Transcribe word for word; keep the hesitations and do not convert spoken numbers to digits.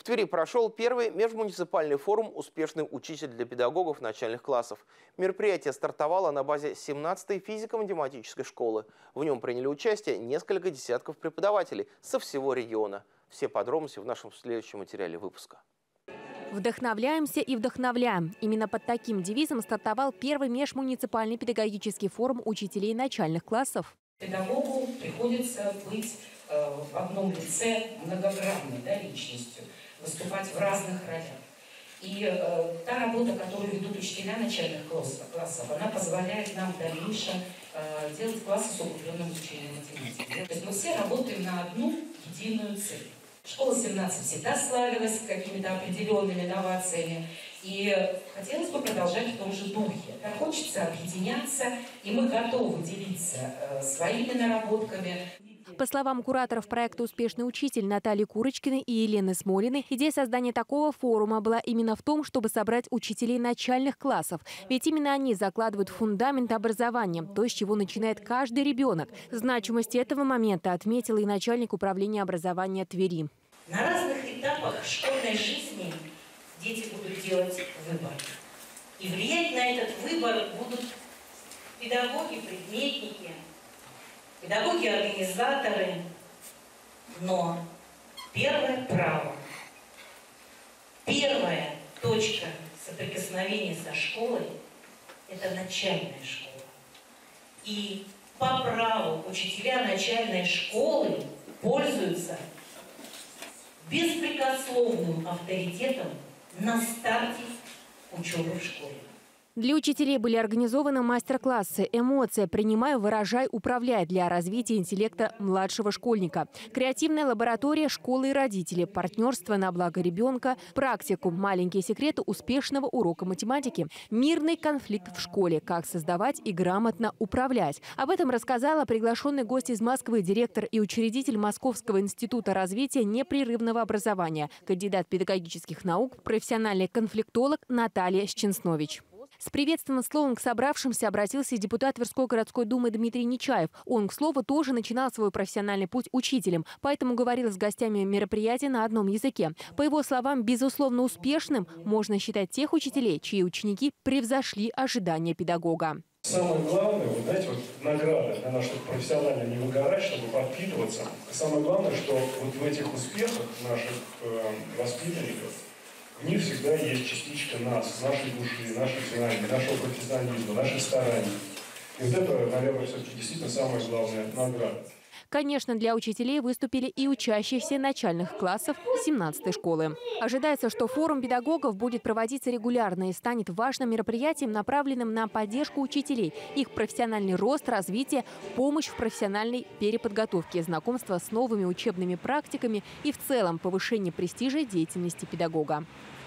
Твери прошел первый межмуниципальный форум «Успешный учитель для педагогов начальных классов». Мероприятие стартовало на базе семнадцатой физико-математической школы. В нем приняли участие несколько десятков преподавателей со всего региона. Все подробности в нашем следующем материале выпуска. Вдохновляемся и вдохновляем. Именно под таким девизом стартовал первый межмуниципальный педагогический форум учителей начальных классов. Педагогу приходится быть э, в одном лице многогранной, да, личностью, выступать в разных ролях. И э, та работа, которую ведут учителя начальных классов, классов, она позволяет нам в дальнейшем э, делать классы с углубленным изучением математики. То есть мы все работаем на одну единую цель. Школа семнадцать всегда славилась какими-то определенными новациями. И хотелось бы продолжать в том же духе. Так хочется объединяться, и мы готовы делиться э, своими наработками. По словам кураторов проекта «Успешный учитель» Натальи Курочкиной и Елены Смолиной, идея создания такого форума была именно в том, чтобы собрать учителей начальных классов. Ведь именно они закладывают фундамент образования, то, с чего начинает каждый ребенок. Значимость этого момента отметила и начальник управления образования Твери. На разных этапах школьной жизни дети будут делать выбор. И влиять на этот выбор будут педагоги, предметники, педагоги-организаторы. Но первое право, первая точка соприкосновения со школой – это начальная школа. И по праву учителя начальной школы пользуются беспрекословным авторитетом на старте учебы в школе. Для учителей были организованы мастер-классы «Эмоция. Принимай, выражай, управляй» для развития интеллекта младшего школьника. Креативная лаборатория «Школы и родители», партнерство на благо ребенка, практику «Маленькие секреты успешного урока математики», мирный конфликт в школе, как создавать и грамотно управлять. Об этом рассказала приглашенный гость из Москвы, директор и учредитель Московского института развития непрерывного образования, кандидат педагогических наук, профессиональный конфликтолог Наталья Сченснович. С приветственным словом к собравшимся обратился и депутат Тверской городской думы Дмитрий Нечаев. Он, к слову, тоже начинал свой профессиональный путь учителем, поэтому говорил с гостями мероприятия на одном языке. По его словам, безусловно успешным можно считать тех учителей, чьи ученики превзошли ожидания педагога. Самое главное, вот знаете, вот награда для нас, чтобы профессионально не выгорать, чтобы подпитываться. Самое главное, что вот в этих успехах наших э, воспитанников в них всегда есть частичка нас, нашей души, наших знаний, нашего профессионализма, наших стараний. И вот это, наверное, все-таки действительно самая главная награда. Конечно, для учителей выступили и учащиеся начальных классов семнадцатой школы. Ожидается, что форум педагогов будет проводиться регулярно и станет важным мероприятием, направленным на поддержку учителей, их профессиональный рост, развитие, помощь в профессиональной переподготовке, знакомство с новыми учебными практиками и в целом повышение престижа деятельности педагога.